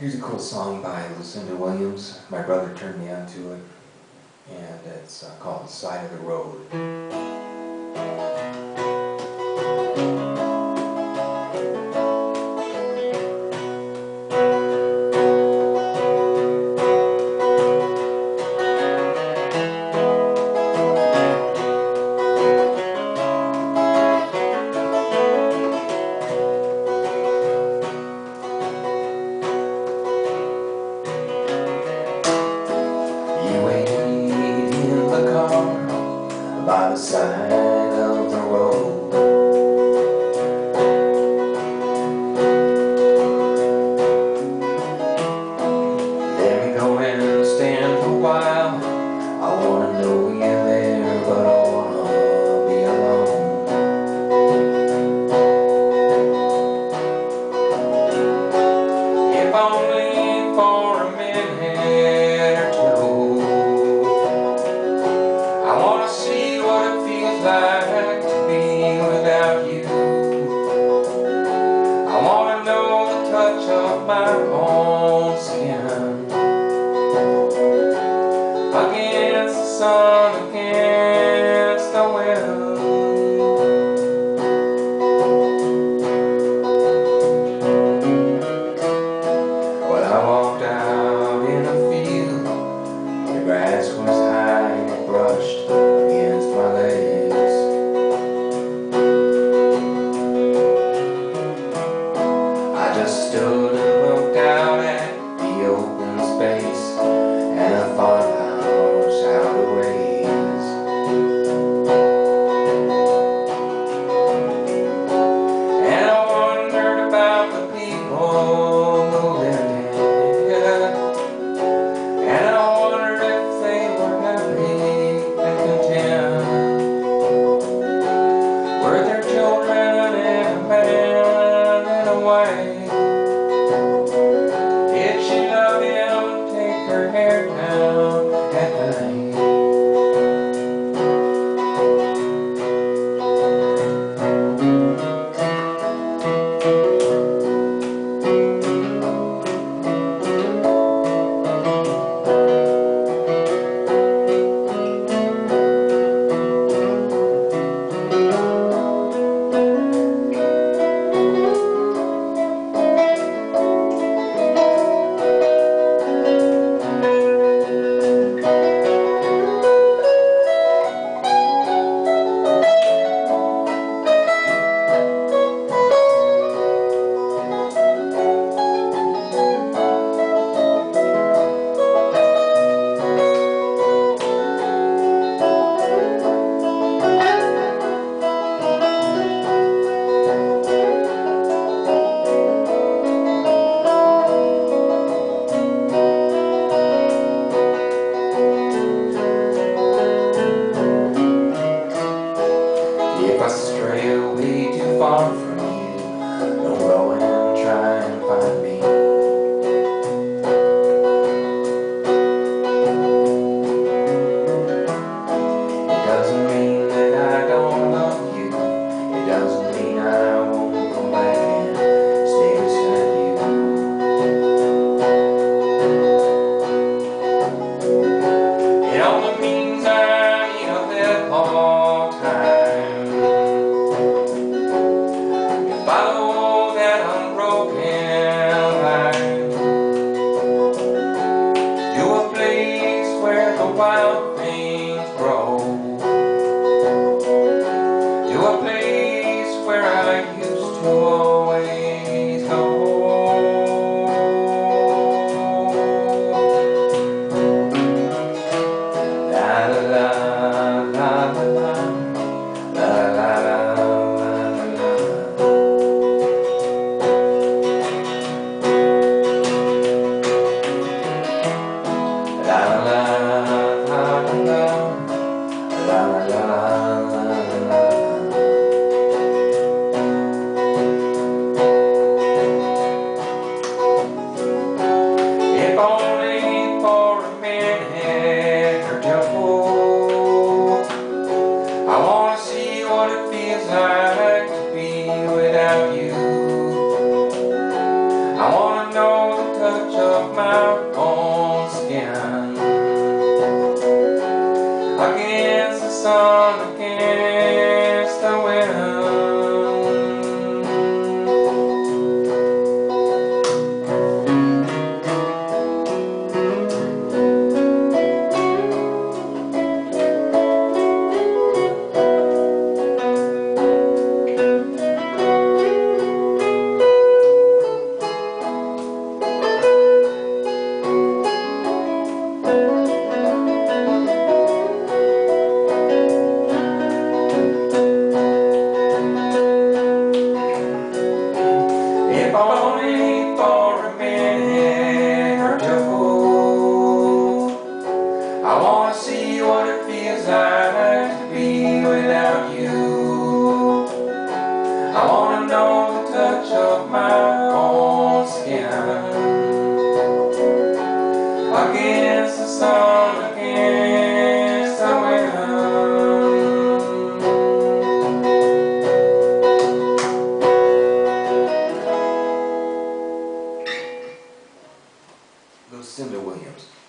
Here's a cool song by Lucinda. My brother turned me onto it, and it's called "The Side of the Road." By the side of the road, let me go and stand for a while. I wanna know you're there, but I wanna be alone. If only for a minute or two, I wanna see what it feels like to be without you. I wanna know the touch of my own skin against the sun, against the wind. Well, I walked out in a field. The grass was high and it brushed against my legs. I just stood and looked out at the open space and a farmhouse out of ways. And I wondered about the people moving here, and I wondered if they were happy and content. Were their children and a man and a wife? Did she love him, take her hair down at night? If I stray away too far from you, don't go and try and find me. It doesn't mean that I don't love you. It doesn't mean I won't come back and stay beside you. It only means I need a little time. Follow that unbroken line to a place where the wild things grow, to a place where I used to always go. La la la la la la la la la. If only for a minute or two, I wanna see what it feels like to be without you. I wanna know the touch sun against the wind. If only for a minute or two, I wanna see what it feels like to be without you. I wanna know the touch of my own skin against the sun, against the wind. Lucinda Williams.